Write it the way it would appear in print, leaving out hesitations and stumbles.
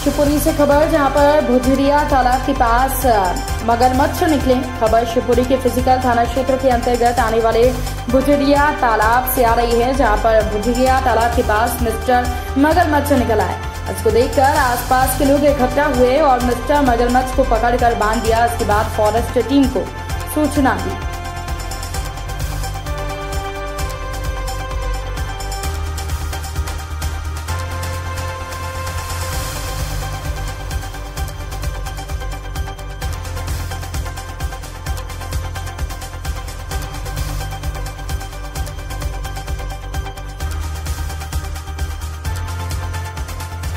शिवपुरी से खबर, जहां पर भुजरिया तालाब के पास मगरमच्छ निकले। खबर शिवपुरी के फिजिकल थाना क्षेत्र के अंतर्गत आने वाले भुजरिया तालाब से आ रही है, जहां पर भुजरिया तालाब के पास मिस्टर मगरमच्छ निकल आए। इसको देखकर आसपास के लोग इकट्ठा हुए और मिस्टर मगरमच्छ को पकड़कर बांध दिया। इसके बाद फॉरेस्ट टीम को सूचना दी।